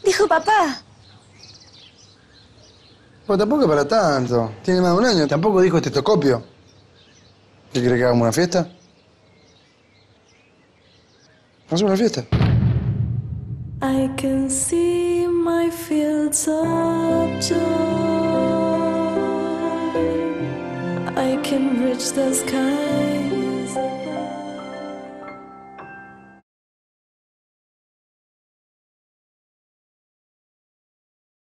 Dijo papá. Pues tampoco es para tanto. Tiene más de un año. Tampoco dijo estetoscopio. ¿Qué quiere que hagamos una fiesta? Hacemos una fiesta. I can see my fields of joy. I can reach the sky.